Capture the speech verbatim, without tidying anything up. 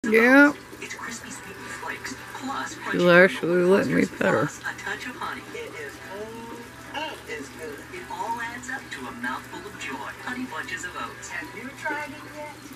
Yeah. It's crispy sweet flakes, plus She'll actually let me pet her. a touch of honey. It is cold. Oh, it's good. It all adds up to a mouthful of joy. Honey Bunches of Oats. Have you tried it yet?